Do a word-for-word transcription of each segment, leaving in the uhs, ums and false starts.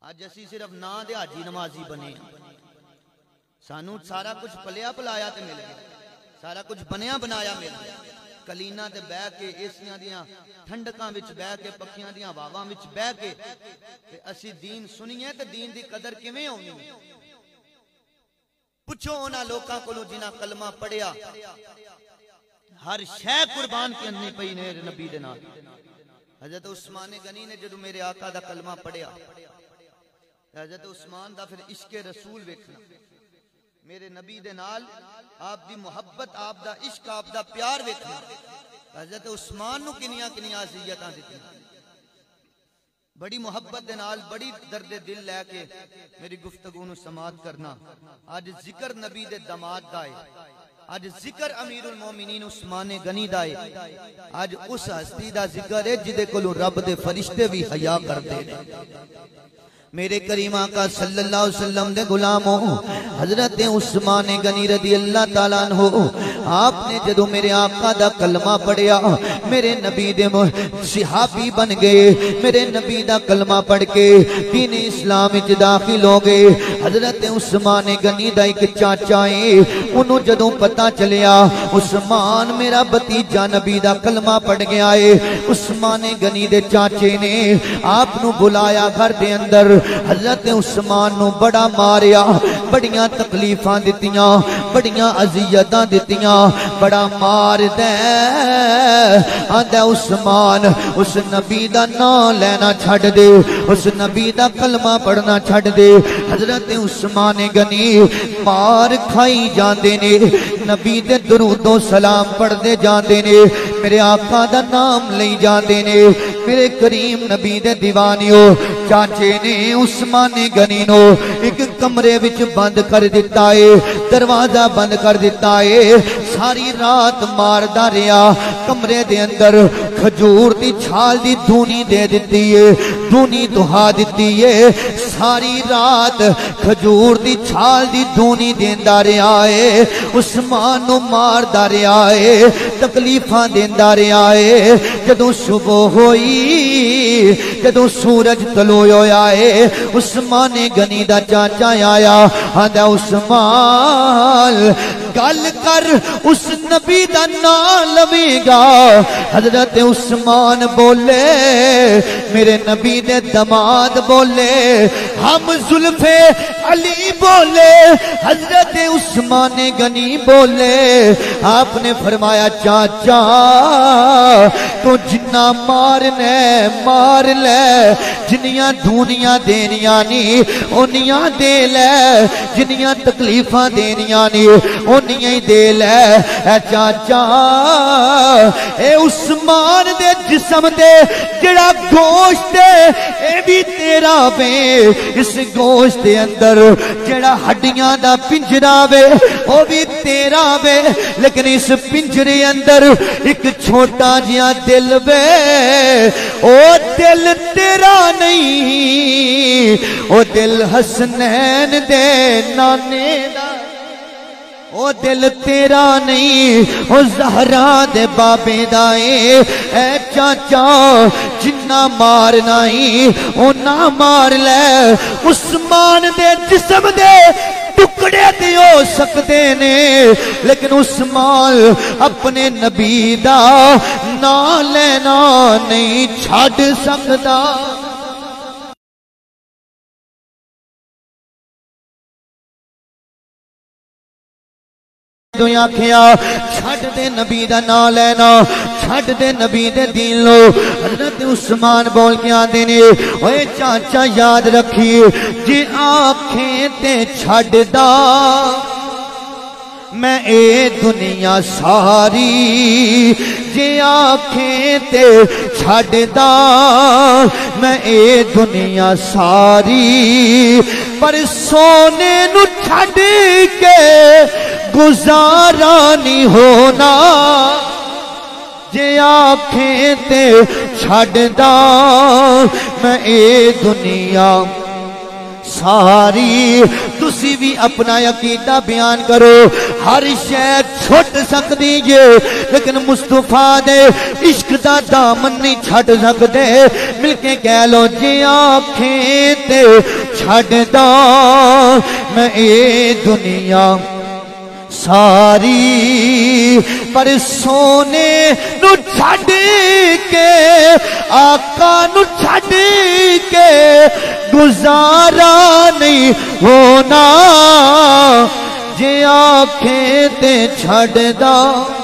اج اسی صرف نا دے حاجی نمازی بنے سانو سارا کچھ پلیا پلایا تے مل گیا سارا کچھ بنیا بنایا مل گیا کلینا تے بہ کے ایسیاں دیاں ٹھنڈکاں وچ بہ کے پکھیاں دیاں ہواواں وچ بہ کے تے اسی دین سنیے تے دین دی قدر کیویں ہونی پوچھو انہاں لوکاں کولوں جنہاں کلمہ پڑھیا ہر شے قربان کرنی پئی میرے نبی دے نال حضرت عثمان غنی نے جدوں میرے آقا دا کلمہ پڑھیا حضرت عثمان دا پھر عشق رسول ویکھنا میرے نبی دے نال آپ دی محبت آپ دا عشق آپ دا پیار ویکھنا حضرت عثمان نو کنیاں کنیاں عزیتاں دتیاں بڑی محبت دے نال بڑی درد دل لے کے میری گفتگو نو سماعت کرنا آج ذکر نبی دے دماد دائے آج ذکر امیر المومنین عثمان غنی دائے آج اس ہستی دا ذکر ہے جدے کولو رب دے فرشتے بھی حیا کر دے میرے کریم آقا صلی اللہ علیہ وسلم دے غلاموں حضرت عثمان غنی رضی اللہ تعالیٰ عنہ آپ نے جدو میرے آقا دا کلمہ پڑھیا میرے نبی دے صحابی بن گئے میرے نبی دا کلمہ پڑھ کے دین اسلام وچ داخل ہو گئے حضرت عثمان غنی دا ایک چاچا ہے انہوں جدو پتہ چلیا عثمان میرا بھتیجا نبی دا کلمہ پڑھ گیا ہے عثمان غنی دے چاچے نے آپ نو بلایا گھر دے اندر حضرت عثمان نو بڑا ماریا بڑیاں تکلیفاں دتیاں بڑیاں اذیتاں دتیاں بڑا مار دے آندا عثمان اس نبی دا نام لینا چھڈ دے اس نبی دا کلمہ پڑھنا چھڈ دے حضرت عثمان غنی مار کھائی جاندے نے نبی دے درود و سلام پڑھدے جاندے نے میرے آقا دا نام لئی جاندے نے میرے کریم نبی دے دیوانیو چاچے نے عثمان غنی نو ایک کمرے وچ بند کر دیتا ہے دروازہ بند کر دیتا ہے ساری رات ماردا رہیا کمرے دے اندر کھجور دی چھال دی دھونی دے دیتی ہے دھونی دہا دیتی ہے ساری رات کھجور دی چھال دی دھونی دیندا رہیا ہے عثمان نو ماردا رہیا ہے تکلیفاں دیندا رہیا ہے جدوں صبح ہوئی جدوں سورج طلوع ہویا ہے عثمان غنی دا چاچا آیا آندا عثمان گل کر اس نبی دا نام لوے گا حضرت عثمان بولے میرے نبی دے دماد بولے ہم زلف علی بولے حضرت عثمان غنی بولے آپ نے فرمایا چاچا تو جنہ مارنے مار لے جنیاں دھونیاں دینیاں نی انیاں دے لے جنیاں تکلیفاں دینیاں نی انیاں ہی دے لے اے چاچا اے عثمان دے جسم دے جڑا گوشت اے بھی تیرا بے اس گوشت دے اندر جڑا ہڈیاں دا پنجرا وے او بھی تیرا وے لیکن اس پنجرے اندر ایک چھوٹا جیا دل وے او دل تیرا نہیں او دل حسنین دے نانے دا او دل تیرا نہیں او زہرا دے بابے دائے اے چاچا جنہ مارنا ہی او نہ مار لے عثمان دے جسم دے ٹکڑے دی ہو سکتے نے لیکن عثمان اپنے نبی دا نہ لینا نہیں چھڑ سکتا دنیا کھیا چھڑ دے نبی دا نام لینا چھڑ دے نبی دے دین لو حضرت عثمان بول کے آدھے نے اوے چاچا یاد رکھی جی آنکھیں تے چھڑ دا میں اے دنیا ساری جی آنکھیں تے چھڑ دا میں اے دنیا ساری پر سونے نو چھڑ کے گزارا نہیں ہونا جے آنکھیں تے چھڑ دا میں اے دنیا ساری تسی بھی اپنا عقیدہ بیان کرو ہر شے چھٹ سکتی ہے لیکن مصطفیٰ دے عشق دا دامن نہیں چھٹ سکتے مل کے کہہ لو جی آنکھیں تے چھٹ دا میں اے دنیا ساری پر سونے نو چھڑ کے آقا نو چھڑ کے گزارا نہیں ہونا جے آنکھیں تے چھڑ دا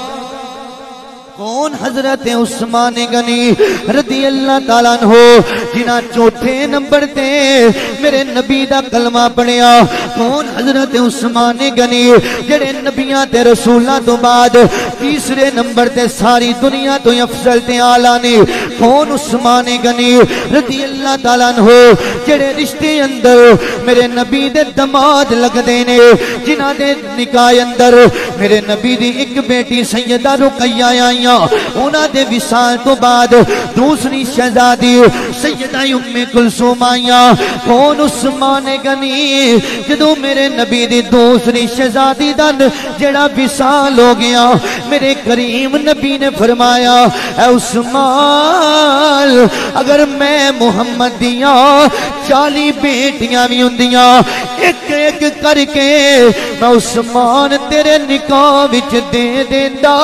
کون حضرت عثمان غنی رضی اللہ تعالیٰ عنہ جنہ چوتھے نمبر تے میرے نبی دا کلمہ پڑھیا کون حضرت عثمان غنی جڑے نبیاں تے رسولاں تو بعد تیسرے نمبر تے ساری دنیا تو افضل تے اعلیٰ نے کون عثمان غنی رضی اللہ تعالیٰ عنہ جڑے رشتے اندر میرے نبی دے دماد لگ دینے جنہ دے نکاح اندر میرے نبی دی ایک بیٹی سیدہ رقیہ آئیاں انہاں دے وصال تو بعد دوسری شہزادی سیدہ ام کلثوم آئیاں کون عثمان غنی جدوں میرے نبی دی دوسری شہزادی دا جڑا وصال ہو گیا میرے کریم نبی نے فرمایا اے عثمان اگر میں محمد دیاں چالی بیٹیاں بھی ہوندیاں ایک ایک کر کے میں عثمان تیرے نکاح وچ دے دیندا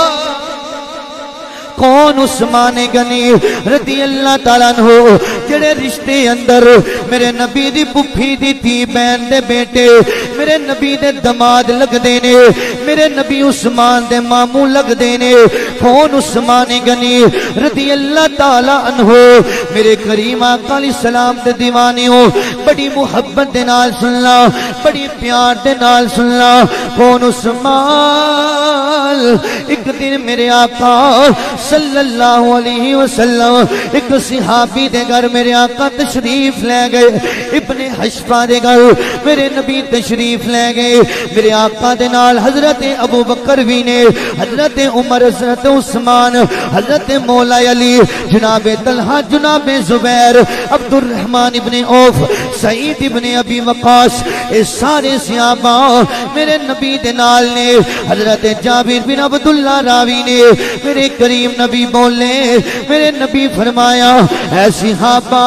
کون عثمان غنی رضی اللہ تعالیٰ عنہ جڑے رشتے اندر میرے نبی دی پھپھی دی تھی بہن دے بیٹے میرے نبی دے دماد لگ دینے میرے نبی عثمان دے ماموں لگ دینے کون عثمان غنی رضی اللہ تعالیٰ عنہ میرے کریم آقا علیہ السلام دے دیوانیوں بڑی محبت دے نال سننا بڑی پیار دے نال سننا کون عثمان ایک دن میرے آقا صلی اللہ علیہ وسلم ایک صحابی دے گھر میرے آقا تشریف لے گئے ابن حشفہ دے گھر میرے نبی تشریف لے گئے میرے آقا دے نال حضرت ابو بکر بھی نے حضرت عمر حضرت عثمان حضرت مولا علی جناب طلحہ جناب زبیر عبد الرحمن ابن عوف سعید ابن ابی وقاص اس سارے صحابہ میرے نبی دے نال نے حضرت جابر بن عبداللہ راوی نے میرے کریم نبی بولے میرے نبی فرمایا اے صحابہ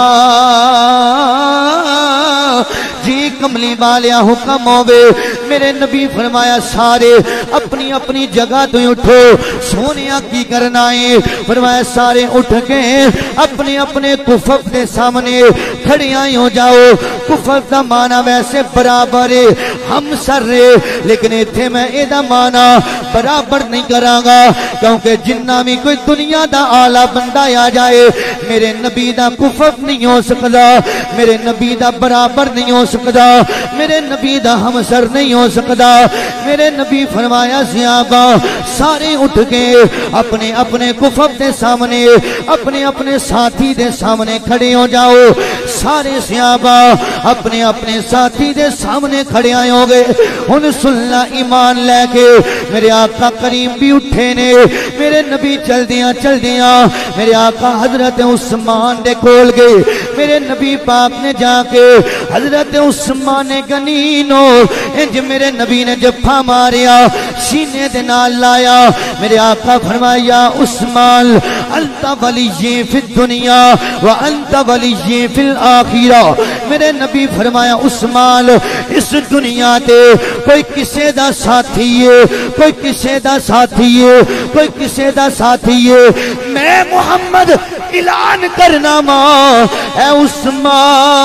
جی کملی والیا حکم ہوئے میرے نبی فرمایا سارے اپنی اپنی جگہ تو اٹھو سونیا کی کرنا ہے فرمایا سارے اٹھ کے اپنے اپنے کفف دے سامنے کھڑے آئی ہو جاؤ کفف دا معنی ویسے برابر ہے ہم سر رہے لیکن ایتھے میں ایدہ معنی برابر نہیں کرانگا کیونکہ جنہ میں کوئی دنیا دا آلہ بندہ آ جائے میرے نبی دا کفف نہیں ہو سکتا میرے نبی دا برابر نہیں ہو سکتا میرے نبی دا ہم سر نہیں ہو سکتا میرے نبی فرمایا صحابہ سارے اٹھ کے اپنے اپنے کفف دے سامنے اپنے اپنے ساتھی دے سامنے کھڑے ہو جاؤ سارے صحابہ اپنے اپنے ساتھی دے سامنے کھڑے آئے ہو گئے ان سننا ایمان لے کے میرے آقا کریم بھی اٹھے نے میرے نبی چل دیاں چل دیاں میرے آقا حضرت عثمان دے کھول گئے میرے نبی پاک نے جا کے حضرت عثمان غنی نو انج میرے نبی نے جفا ماریا سینے دے نال لایا میرے آقا فرمایا عثمان انت ولی فی الدنیا وانت ولی فی الآخرہ میرے نبی فرمایا عثمان اس دنیا تے کوئی کسے دا ساتھی ہے کوئی کسے دا ساتھی ہے کوئی کسے دا ساتھی ہے میں محمد اعلان کرنا ماں اے عثمان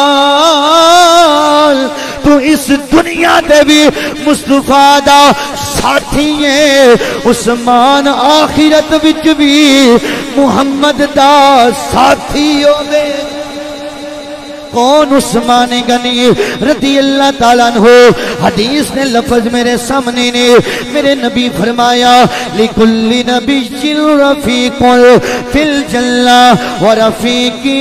تو اس دنیا تے بھی مصطفیٰ دا ساتھی ہے عثمان آخرت وچ بھی محمد دا ساتھی ہوئے کون عثمان غنی رضی اللہ تعالیٰ عنہ حدیث نے لفظ میرے سامنے نے میرے نبی فرمایا لِكُلِّ نَبِيٍّ رَفِيقٌ فِي الْجَنَّةِ وَرَفِيقِي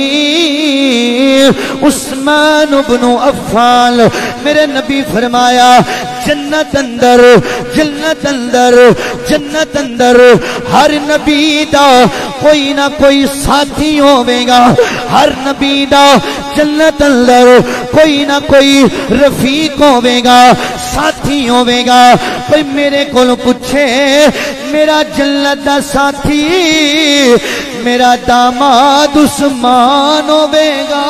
عثمان بن عفان میرے نبی فرمایا جنت اندر جنت اندر جنت اندر ہر نبی دا کوئی نہ کوئی ساتھی ہوئے گا ہر نبی دا جنت جنت اندر کوئی نہ کوئی رفیق ہوے گا، ساتھی ہوے گا۔ کوئی میرے کول پوچھے میرا جنت دا ساتھی میرا داماد عثمان ہوے گا۔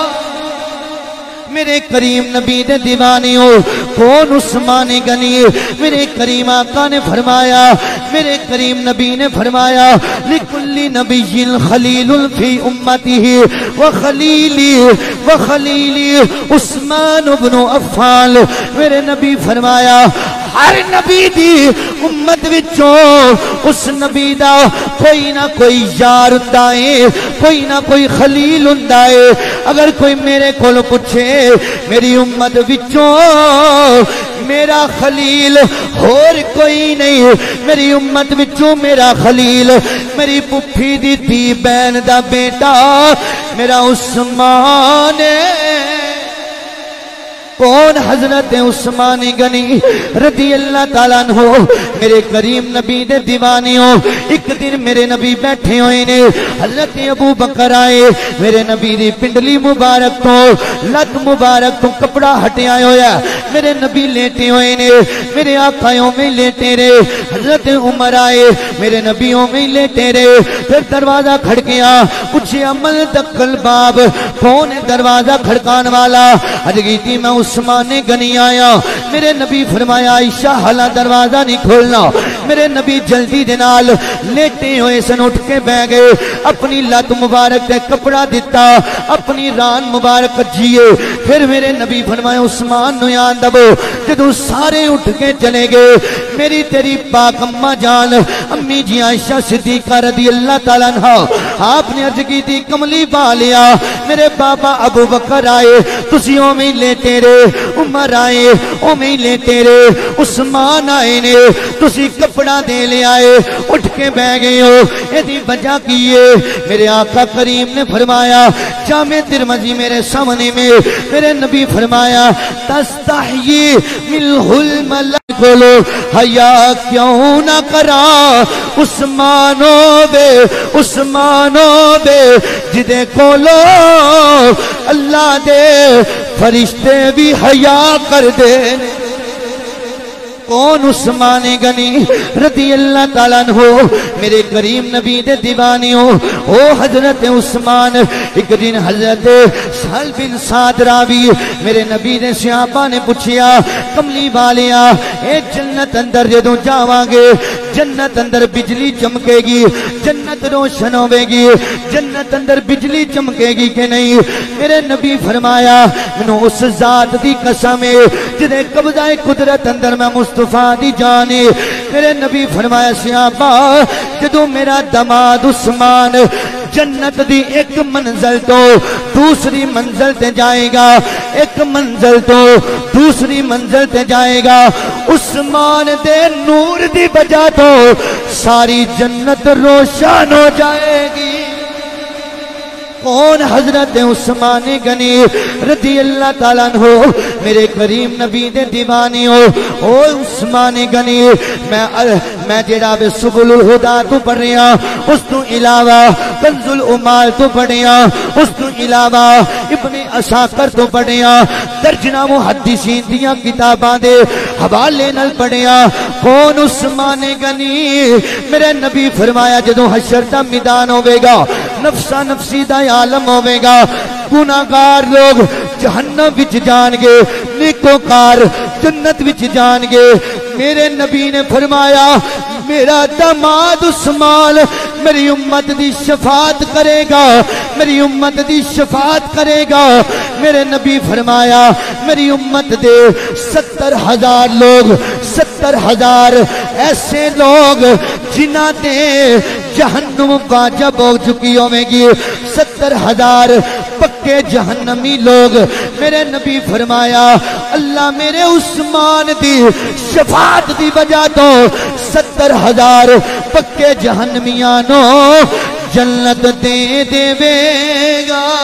میرے کریم نبی دے دیوانیوں کون عثمان غنی؟ میرے کریم آقا نے فرمایا، میرے کریم نبی نے فرمایا لکل نبی خلیل فی امتہ وخلیلی وخلیلی عثمان بن عفان۔ میرے نبی فرمایا ہر نبی دی امت وچوں اس نبی دا کوئی نہ کوئی یار ہوندا ہے، کوئی نہ کوئی خلیل ہوندا ہے۔ اگر کوئی میرے کول پوچھے میری امت وچوں میرا خلیل اور کوئی نہیں، میری امت وچوں میرا خلیل میری پھپھی دی دھی بہن دا بیٹا میرا عثمان ہے۔ کون؟ حضرت عثمان غنی رضی اللہ تعالیٰ عنہ۔ میرے کریم نبی دے دیوانیوں ایک دن میرے نبی بیٹھے ہوئے نے، حضرت ابو بکر آئے، میرے نبی دی پنڈلی مبارک تو لت مبارک تو کپڑا ہٹیا ہویا، میرے نبی لیٹے ہوئے نے، میرے آقایوں میں لیٹے رہے۔ حضرت عمر آئے، میرے نبیوں میں لیٹے رہے۔ پھر دروازہ کھڑکیا، پوچھے عمل دکل باب، کون ہے دروازہ کھڑکان والا؟ حضرت تھی میں عثمان غنی آیا۔ میرے نبی فرمایا عائشہ حالا دروازہ نہیں کھولنا۔ میرے نبی جلدی دے نال لیٹے ہوئے سن اٹھ کے بہ گئے، اپنی لت مبارک تے کپڑا دیتا، اپنی ران مبارک جیے۔ پھر میرے نبی فرمایا عثمان نو یاد دبو۔ جدوں سارے اٹھ کے چلے گئے، میری تیری پاک اماں جان امی جی عائشہ صدیقہ رضی اللہ تعالیٰ عنہ آپ نے عرض کی تھی کملی پا لیا۔ میرے بابا ابو بکر آئے، تسی اوویں لیٹے رہے، عمر آئے اوویں لیٹے رہے، عثمان آئے نے تسی کپڑا دے لے آئے، اٹھ کے بہ گئے ہو، ایدی وجہ کیے؟ میرے آقا کریم نے فرمایا جامع ترمذی میرے سامنے میں، میرے نبی فرمایا تستحیی منہ الملائکہ، بولو حیا کیوں نہ کرا عثمانو بے عثمانو بے جدے کولو اللہ دے فرشتے بھی حیا کر دے۔ کون؟ عثمان غنی رضی اللہ تعالیٰ عنہ۔ میرے کریم نبی دے دیوانیوں او حضرت عثمان۔ ایک دن حضرت سہل بن سعد راوی میرے نبی نے صحابہ نے پوچھیا کملی والیا اے جنت اندر جدوں جاواں گے جنت اندر بجلی چمکے گی، جنت روشن ہوے گی، جنت اندر بجلی چمکے گی کہ نہیں؟ میرے نبی فرمایا منو اس ذات دی قسم ہے جدے قبضہ قدرت اندر میں مصطفیٰ دی جانے۔ میرے نبی فرمایا صحابہ جدوں میرا دماد عثمان جنت دی ایک منزل تو دوسری منزل تے جائے گا، ایک منزل تو دوسری منزل تے جائے گا، عثمان دے نور دی وجہ تو ساری جنت روشن ہو جائے گی۔ کون؟ حضرت عثمان غنی رضی اللہ تعالیٰ عنہ۔ میرے کریم نبی دے دیوانیوں او عثمان غنی میں میں جڑا بے سبل الہدا تو پڑھ رہا، اس تو علاوہ کنز العمال تو پڑھیا، اس تو علاوہ ابن عساکر تو پڑھیا، درجنہ محدثین دیاں کتاباں دے حوالے نال پڑھیا۔ کون؟ عثمان غنی۔ میرے نبی فرمایا جدوں حشر دا میدان ہوے گا، نفسا نفسی دا عالم ہوے گا، گناہگار لوگ جہنم وچ جان گے، نیکوکار جنت وچ جان گے۔ میرے نبی نے فرمایا میرا داماد عثمان میری امت دی شفاعت کرے گا، میری امت دی شفاعت کرے گا۔ میرے نبی فرمایا میری امت دے ستر ہزار لوگ، ستر ہزار ایسے لوگ جنہ دے جہنم واجب ہو چکی ہوے گی، ستر ہزار پکے جہنمی لوگ۔ میرے نبی فرمایا اللہ میرے عثمان دی شفاعت دی وجہ تو ستر ہزار پکے جہنمیاں نو جنت دے دے گا۔